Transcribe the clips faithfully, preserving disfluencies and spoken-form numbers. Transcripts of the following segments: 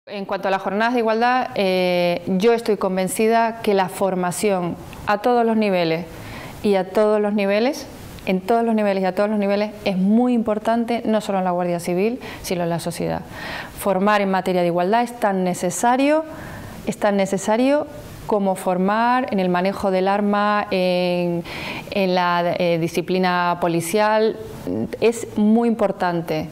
En cuanto a las jornadas de igualdad, eh, yo estoy convencida que la formación a todos los niveles y a todos los niveles, en todos los niveles y a todos los niveles, es muy importante, no solo en la Guardia Civil, sino en la sociedad. Formar en materia de igualdad es tan necesario, es tan necesario como formar en el manejo del arma, en, en la eh, disciplina policial, es muy importante.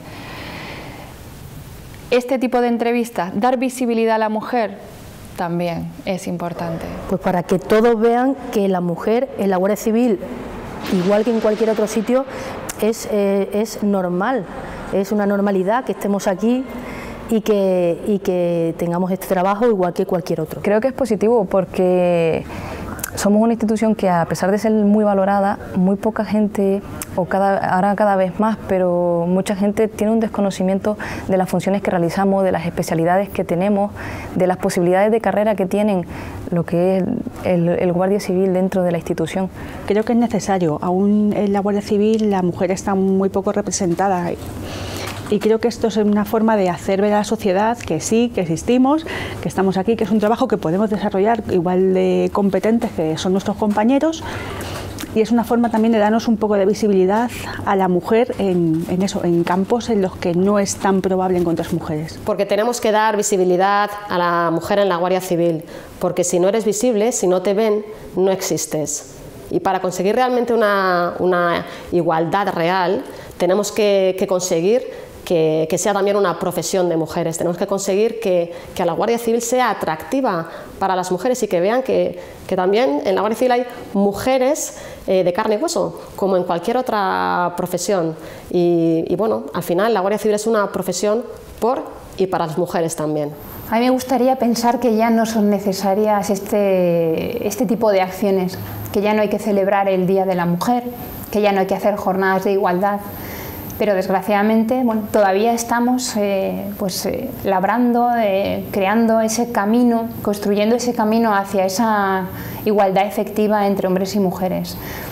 Este tipo de entrevistas, dar visibilidad a la mujer, también es importante. Pues para que todos vean que la mujer en la Guardia Civil, igual que en cualquier otro sitio, es, eh, es normal, es una normalidad que estemos aquí y que, y que tengamos este trabajo igual que cualquier otro. Creo que es positivo porque somos una institución que, a pesar de ser muy valorada, muy poca gente, o cada, ahora cada vez más, pero mucha gente tiene un desconocimiento de las funciones que realizamos, de las especialidades que tenemos, de las posibilidades de carrera que tienen lo que es el, el Guardia Civil dentro de la institución. Creo que es necesario. Aún en la Guardia Civil la mujer está muy poco representada. Y creo que esto es una forma de hacer ver a la sociedad que sí, que existimos, que estamos aquí, que es un trabajo que podemos desarrollar igual de competentes que son nuestros compañeros, y es una forma también de darnos un poco de visibilidad a la mujer en, en eso, en campos en los que no es tan probable encontrar mujeres. Porque tenemos que dar visibilidad a la mujer en la Guardia Civil, porque si no eres visible, si no te ven, no existes. Y para conseguir realmente una, una igualdad real, tenemos que, que conseguir Que, que sea también una profesión de mujeres. Tenemos que conseguir que, que la Guardia Civil sea atractiva para las mujeres y que vean que, que también en la Guardia Civil hay mujeres eh, de carne y hueso, como en cualquier otra profesión. Y, y bueno, al final la Guardia Civil es una profesión por y para las mujeres también. A mí me gustaría pensar que ya no son necesarias este, este tipo de acciones, que ya no hay que celebrar el Día de la Mujer, que ya no hay que hacer jornadas de igualdad. Pero desgraciadamente, bueno, todavía estamos eh, pues, eh, labrando, eh, creando ese camino, construyendo ese camino hacia esa igualdad efectiva entre hombres y mujeres.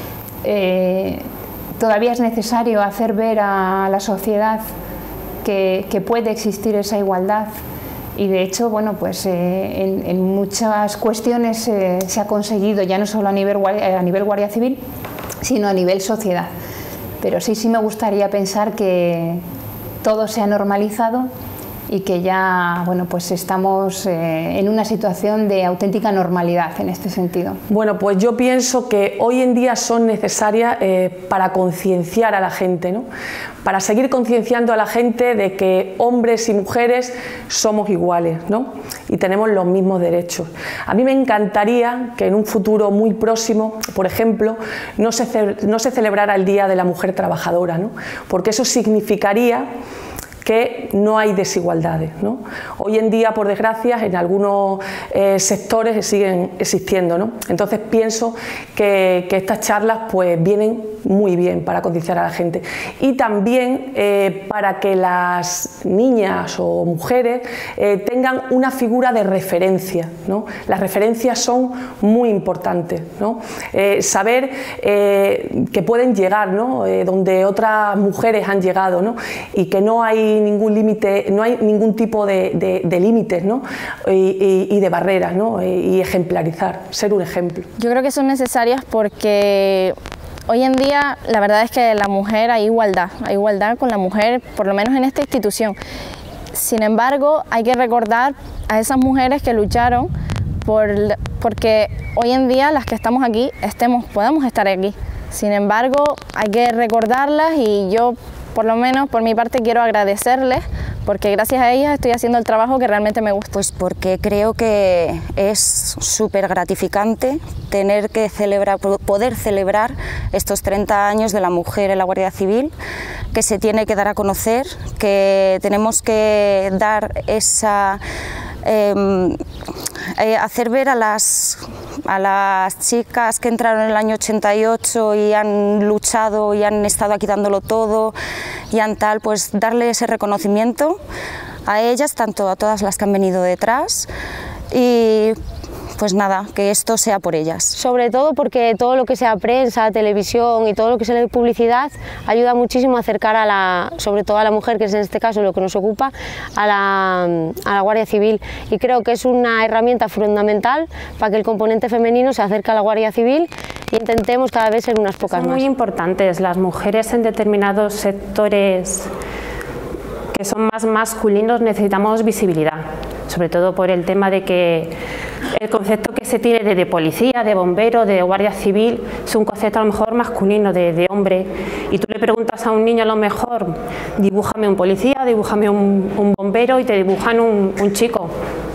Eh, todavía es necesario hacer ver a la sociedad que, que puede existir esa igualdad, y de hecho, bueno, pues, eh, en, en muchas cuestiones eh, se ha conseguido, ya no solo a nivel, a nivel Guardia Civil, sino a nivel sociedad. Pero sí, sí me gustaría pensar que todo se ha normalizado y que ya, bueno, pues estamos eh, en una situación de auténtica normalidad en este sentido. Bueno, pues yo pienso que hoy en día son necesarias eh, para concienciar a la gente, ¿no? Para seguir concienciando a la gente de que hombres y mujeres somos iguales, ¿no? Y tenemos los mismos derechos. A mí me encantaría que en un futuro muy próximo, por ejemplo, no se, no se celebrara el Día de la Mujer Trabajadora, ¿no? Porque eso significaría que no hay desigualdades, ¿no? Hoy en día, por desgracia, en algunos eh, sectores siguen existiendo, ¿no? Entonces pienso que, que estas charlas pues vienen muy bien para concienciar a la gente, y también eh, para que las niñas o mujeres eh, tengan una figura de referencia, ¿no? Las referencias son muy importantes, ¿no? Eh, saber eh, que pueden llegar, ¿no? Eh, donde otras mujeres han llegado, ¿no? Y que no hay ningún límite, no hay ningún tipo de, de, de límites, ¿no? y, y, y de barreras, ¿no? Y, y ejemplarizar, ser un ejemplo. Yo creo que son necesarias porque hoy en día la verdad es que la mujer hay igualdad, hay igualdad con la mujer, por lo menos en esta institución. Sin embargo, hay que recordar a esas mujeres que lucharon por, porque hoy en día las que estamos aquí estemos, podemos estar aquí. Sin embargo, hay que recordarlas, y yo, por lo menos por mi parte, quiero agradecerles, porque gracias a ellas estoy haciendo el trabajo que realmente me gusta. Pues porque creo que es súper gratificante tener que celebrar, poder celebrar estos treinta años de la mujer en la Guardia Civil, que se tiene que dar a conocer, que tenemos que dar esa... Eh, eh, hacer ver a las, a las chicas que entraron en el año ochenta y ocho y han luchado y han estado aquí dándolo todo y han tal, pues darle ese reconocimiento a ellas, tanto a todas las que han venido detrás, y pues nada, que esto sea por ellas. Sobre todo porque todo lo que sea prensa, televisión y todo lo que sea publicidad ayuda muchísimo a acercar a la, sobre todo a la mujer, que es en este caso lo que nos ocupa, a la, a la Guardia Civil, y creo que es una herramienta fundamental para que el componente femenino se acerque a la Guardia Civil e intentemos cada vez ser unas pocas Son más. Muy importantes las mujeres en determinados sectores que son más masculinos, necesitamos visibilidad, sobre todo por el tema de que el concepto que se tiene de, de policía, de bombero, de guardia civil, es un concepto a lo mejor masculino, de, de hombre, y tú le preguntas a un niño a lo mejor, dibújame un policía, dibújame un, un bombero, y te dibujan un, un chico,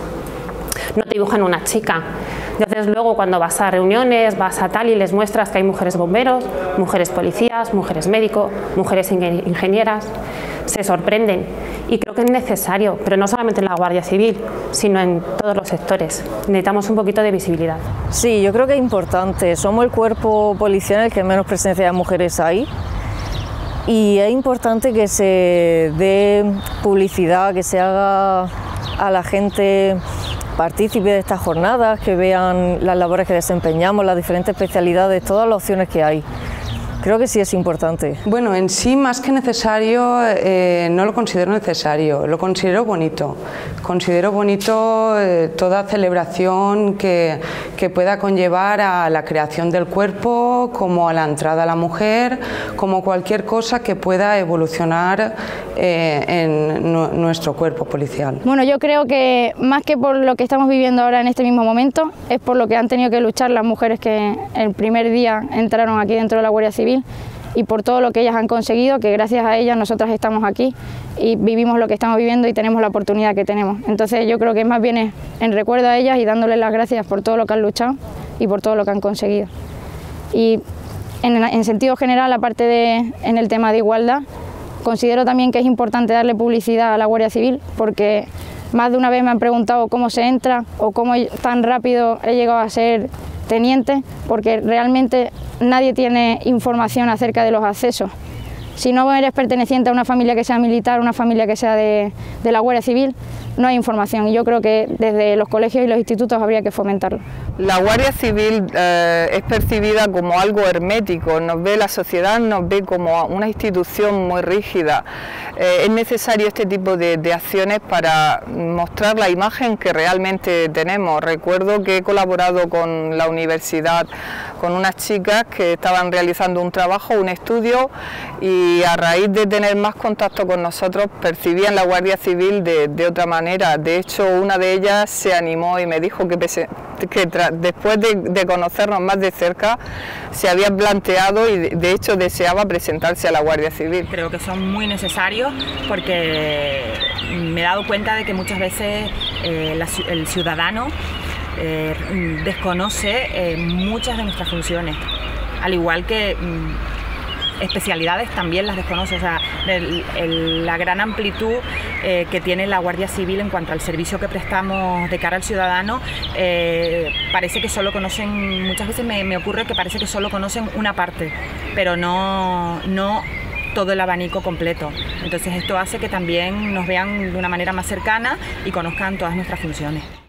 no te dibujan una chica. Entonces luego cuando vas a reuniones, vas a tal y les muestras que hay mujeres bomberos, mujeres policías, mujeres médicos, mujeres ingenieras, se sorprenden, y creo que es necesario, pero no solamente en la Guardia Civil, sino en todos los sectores. Necesitamos un poquito de visibilidad. Sí, yo creo que es importante. Somos el cuerpo policial en el que menos presencia de mujeres hay, y es importante que se dé publicidad, que se haga a la gente partícipe de estas jornadas, que vean las labores que desempeñamos, las diferentes especialidades, todas las opciones que hay. Creo que sí es importante. Bueno, en sí, más que necesario, eh, no lo considero necesario, lo considero bonito. Considero bonito eh, toda celebración que, que pueda conllevar a la creación del cuerpo, como a la entrada a la mujer, como cualquier cosa que pueda evolucionar eh, en nu nuestro cuerpo policial. Bueno, yo creo que más que por lo que estamos viviendo ahora en este mismo momento, es por lo que han tenido que luchar las mujeres que el primer día entraron aquí dentro de la Guardia Civil, y por todo lo que ellas han conseguido, que gracias a ellas nosotras estamos aquí y vivimos lo que estamos viviendo y tenemos la oportunidad que tenemos. Entonces yo creo que más bien es en recuerdo a ellas y dándoles las gracias por todo lo que han luchado y por todo lo que han conseguido. Y en, en sentido general, aparte de en el tema de igualdad, considero también que es importante darle publicidad a la Guardia Civil, porque más de una vez me han preguntado cómo se entra o cómo tan rápido he llegado a ser teniente, porque realmente nadie tiene información acerca de los accesos. Si no eres perteneciente a una familia que sea militar, una familia que sea de, de la Guardia Civil, no hay información, y yo creo que desde los colegios y los institutos habría que fomentarlo. La Guardia Civil eh, es percibida como algo hermético, nos ve la sociedad, nos ve como una institución muy rígida. Eh, es necesario este tipo de, de acciones para mostrar la imagen que realmente tenemos. Recuerdo que he colaborado con la universidad, con unas chicas que estaban realizando un trabajo, un estudio, y a raíz de tener más contacto con nosotros percibían la Guardia Civil de, de otra manera. De hecho, una de ellas se animó y me dijo que, pese, que después de, de conocernos más de cerca se había planteado y de, de hecho deseaba presentarse a la Guardia Civil. Creo que son muy necesarios porque me he dado cuenta de que muchas veces eh, la, el ciudadano eh, desconoce eh, muchas de nuestras funciones, al igual que mm, especialidades también las desconoce. O sea, el, el, la gran amplitud eh, que tiene la Guardia Civil en cuanto al servicio que prestamos de cara al ciudadano, eh, parece que solo conocen, muchas veces me, me ocurre que parece que solo conocen una parte, pero no, no todo el abanico completo. Entonces esto hace que también nos vean de una manera más cercana y conozcan todas nuestras funciones.